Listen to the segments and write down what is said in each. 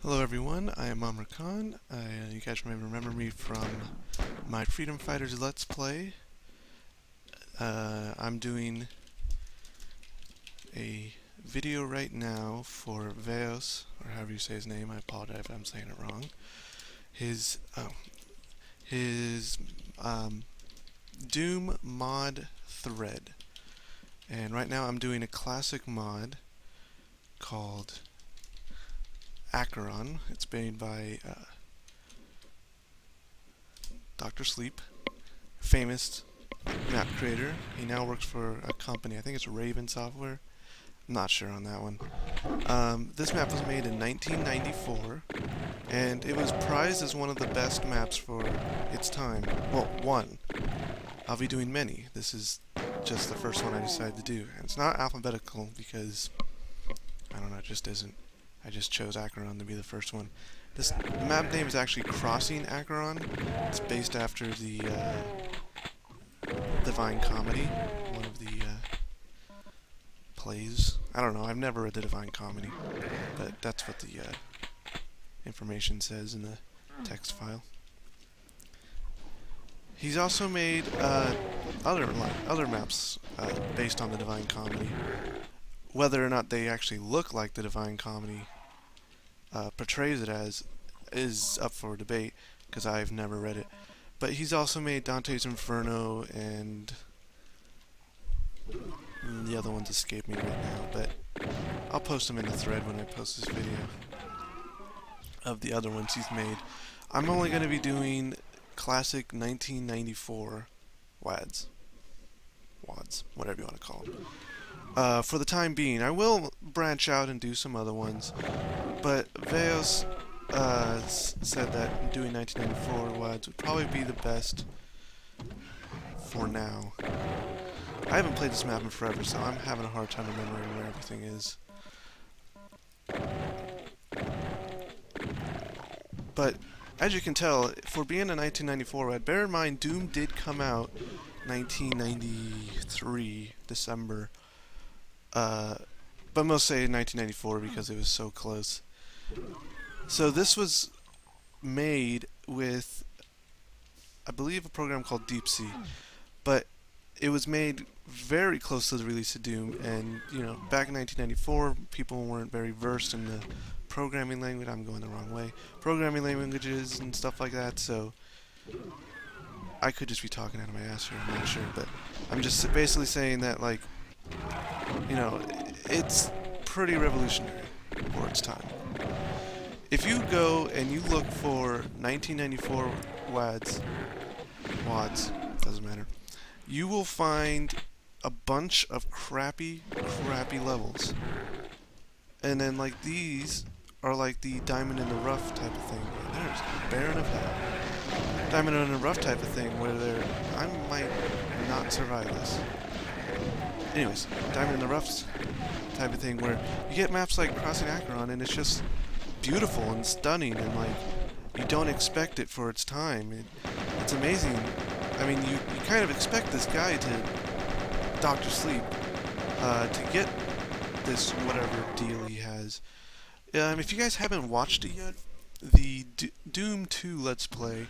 Hello everyone, I am Amr Khan. You guys may remember me from my Freedom Fighters Let's Play. I'm doing a video right now for Veos, or however you say his name. I apologize if I'm saying it wrong. His Doom mod thread. And right now I'm doing a classic mod called Acheron. It's made by Dr. Sleep, famous map creator. He now works for a company, I think it's Raven Software. I'm not sure on that one. This map was made in 1994, and it was prized as one of the best maps for its time. Well, one. I'll be doing many. This is just the first one I decided to do. And it's not alphabetical because, I don't know, it just isn't. I just chose Acheron to be the first one. The map name is actually Crossing Acheron. It's based after the Divine Comedy, one of the plays. I don't know, I've never read the Divine Comedy, but that's what the information says in the text file. He's also made other maps based on the Divine Comedy. Whether or not they actually look like the Divine Comedy portrays it as is up for debate, because I've never read it. But he's also made Dante's Inferno, and the other ones escape me right now, but I'll post them in the thread when I post this video of the other ones he's made. I'm only going to be doing classic 1994 WADs, whatever you want to call them. For the time being, I will branch out and do some other ones, but Veos said that doing 1994 WADs would probably be the best for now. I haven't played this map in forever, so I'm having a hard time remembering where everything is. But as you can tell, for being a 1994 WAD, bear in mind Doom did come out 1993 December. But most say 1994 because it was so close. So this was made with, I believe, a program called DeepSea, but it was made very close to the release of Doom, and you know, back in 1994, people weren't very versed in the programming language. I'm going the wrong way. Programming languages and stuff like that, so I could just be talking out of my ass here, I'm not sure, but I'm just basically saying that, like, you know, it's pretty revolutionary for its time. If you go and you look for 1994 WADs, doesn't matter, you will find a bunch of crappy levels. And then, like, these are like the Diamond in the Rough type of thing. There's Baron of Hell. Diamond in the Rough type of thing where I might not survive this. Anyways, Diamond in the Rough type of thing where you get maps like Crossing Acheron and it's just beautiful and stunning, and like, you don't expect it for its time. It's amazing. I mean, you kind of expect this guy to, Dr. Sleep, to get this whatever deal he has. If you guys haven't watched it yet, the Doom 2 Let's Play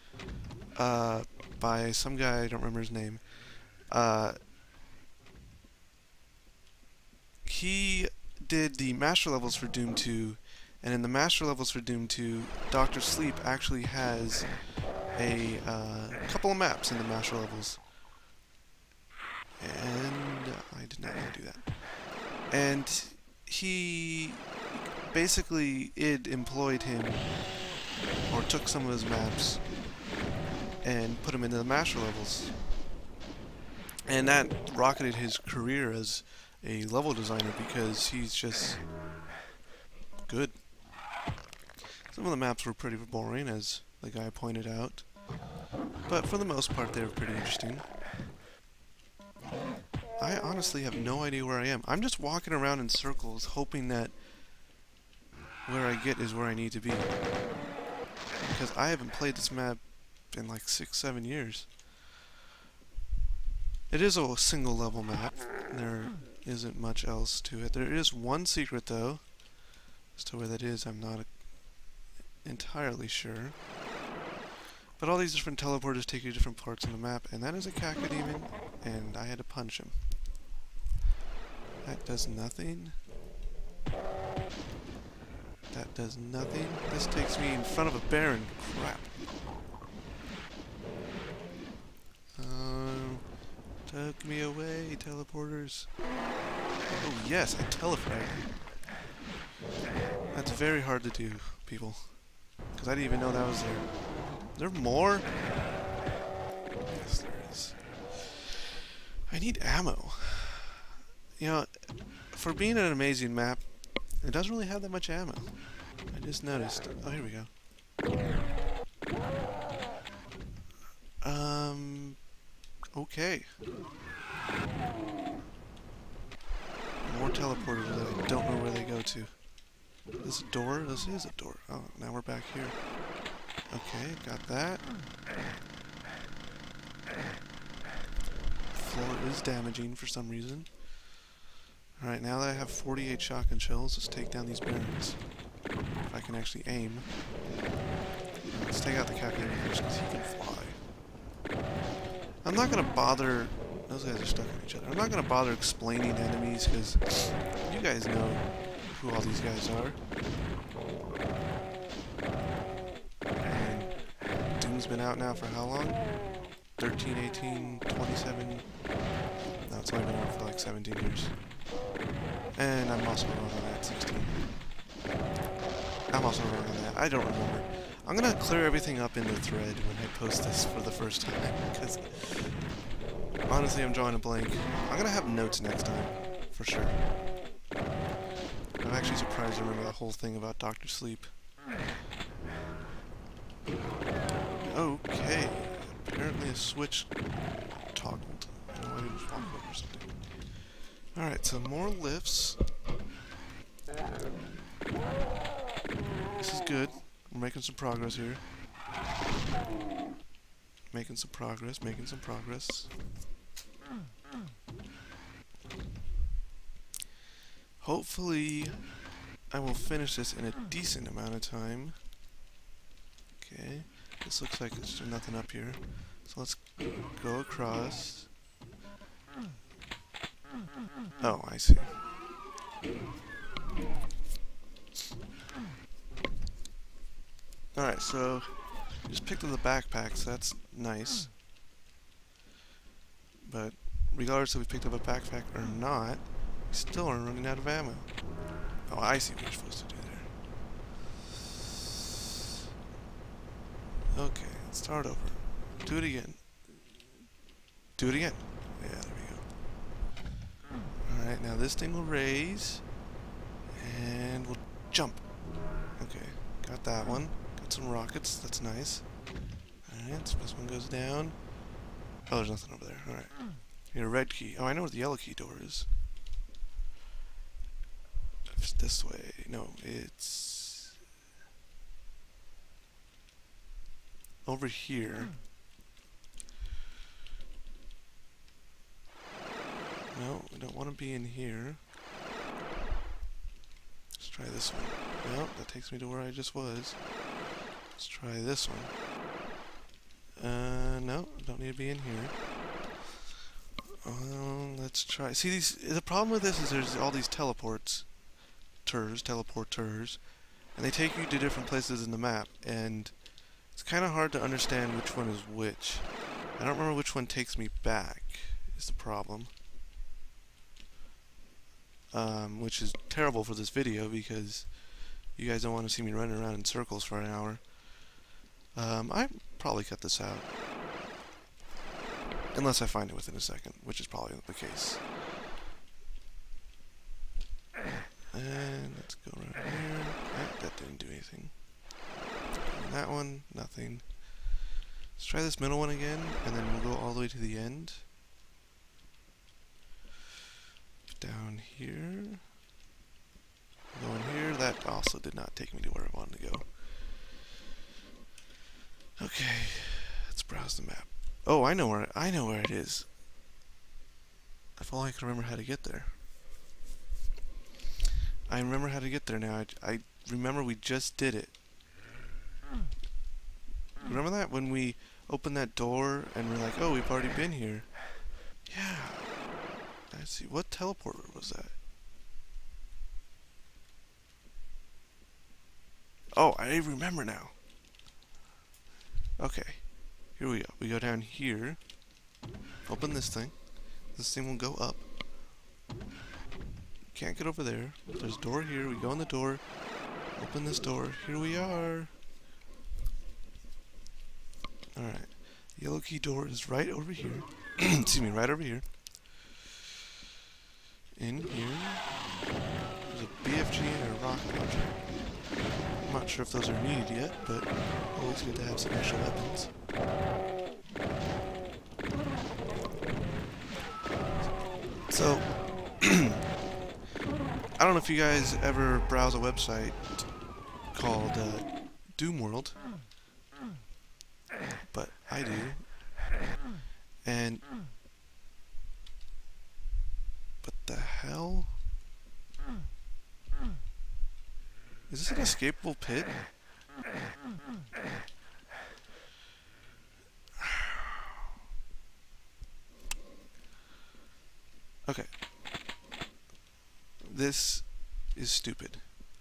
by some guy, I don't remember his name, he did the master levels for Doom 2, and in the master levels for Doom 2, Dr. Sleep actually has a couple of maps in the master levels. And I did not want to do that. And he basically employed him, or took some of his maps and put them into the master levels. And that rocketed his career as a level designer because he's just good. Some of the maps were pretty boring, as the guy pointed out, but for the most part they were pretty interesting. I honestly have no idea where I am. I'm just walking around in circles hoping that where I get is where I need to be, because I haven't played this map in like 6-7 years. It is a single level map. There isn't much else to it. There is one secret though. As to where that is, I'm not entirely sure. But all these different teleporters take you to different parts of the map, and that is a Cacodemon, and I had to punch him. That does nothing. That does nothing. This takes me in front of a Baron. Crap. Took me away, teleporters. Oh yes, I telefragged. That's very hard to do, people. Because I didn't even know that was there. Is there more? Yes, there is. I need ammo. You know, for being an amazing map, it doesn't really have that much ammo. I just noticed. Oh, here we go. Okay. More teleporters that I don't know where they go to. Is this a door? This is a door. Oh, now we're back here. Okay, got that. Floor is damaging for some reason. Alright, now that I have 48 shotgun shells, let's take down these barons. If I can actually aim. Let's take out the Cacodemon first, because he can fly. I'm not going to bother... Those guys are stuck on each other. I'm not going to bother explaining enemies, because you guys know who all these guys are. And Doom's been out now for how long? 13, 18, 27... No, it's only been out for like 17 years. And I'm also wrong on that, 16. I'm also wrong on that. I don't remember. I'm gonna clear everything up in the thread when I post this for the first time, because honestly I'm drawing a blank. I'm gonna have notes next time, for sure. I'm actually surprised I remember that whole thing about Dr. Sleep. Okay. Apparently a switch toggled. I don't know why I didn't walk over or something. Alright, so more lifts. This is good. We're making some progress here. Making some progress, making some progress. Hopefully, I will finish this in a decent amount of time. Okay, this looks like there's nothing up here. So let's go across. Oh, I see. Alright, so just picked up the backpack, so that's nice. But regardless if we picked up a backpack or not, we still are running out of ammo. Oh, I see what you're supposed to do there. Okay, let's start over. Do it again. Do it again. Yeah, there we go. Alright, now this thing will raise. And we'll jump. Okay, got that one. Got some rockets, that's nice. Alright, so this one goes down. Oh, there's nothing over there. Alright. Here, red key. Oh, I know where the yellow key door is. It's this way. No, it's over here. No, we don't want to be in here. Let's try this one. No, that takes me to where I just was. Let's try this one. No, don't need to be in here. Let's try. See, the problem with this is there's all these teleporters, and they take you to different places in the map, and it's kind of hard to understand which one is which. I don't remember which one takes me back, is the problem. Which is terrible for this video because you guys don't want to see me running around in circles for an hour. I probably cut this out. Unless I find it within a second, which is probably the case. And let's go around here. That didn't do anything. And that one, nothing. Let's try this middle one again, and then we'll go all the way to the end. Down here. Go in here. That also did not take me to where I wanted to go. Okay, let's browse the map. Oh, I know where it is. If only I could remember how to get there. I remember how to get there now. I remember we just did it. Remember that? When we opened that door and we're like, oh, we've already been here. Yeah. Let's see. What teleporter was that? Oh, I remember now. Okay. Here we go. We go down here. Open this thing. This thing will go up. Can't get over there. There's a door here. We go in the door. Open this door. Here we are. Alright. The yellow key door is right over here. Excuse me, right over here. In here. There's a BFG and a rocket launcher. I'm not sure if those are needed yet, but always good to have some extra weapons. So, I don't know if you guys ever browse a website called Doomworld, but I do. And what the hell? Is this an escapable pit? Okay. This is stupid.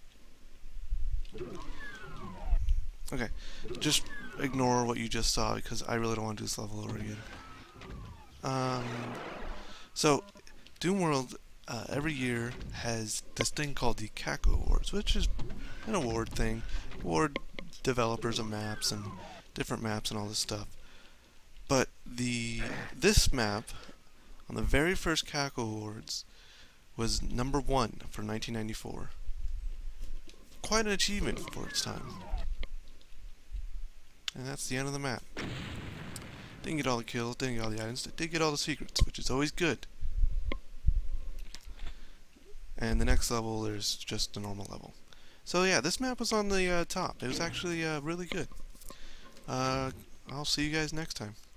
Okay, just ignore what you just saw because I really don't want to do this level over again. So, Doomworld every year has this thing called the CACO Awards, which is an award thing. Award developers of maps and different maps and all this stuff. But this map on the very first CACO Awards was #1 for 1994. Quite an achievement for its time. And that's the end of the map. Didn't get all the kills, didn't get all the items, did get all the secrets, which is always good. And the next level, there's just a normal level. So yeah, this map was on the top. It was actually really good. I'll see you guys next time.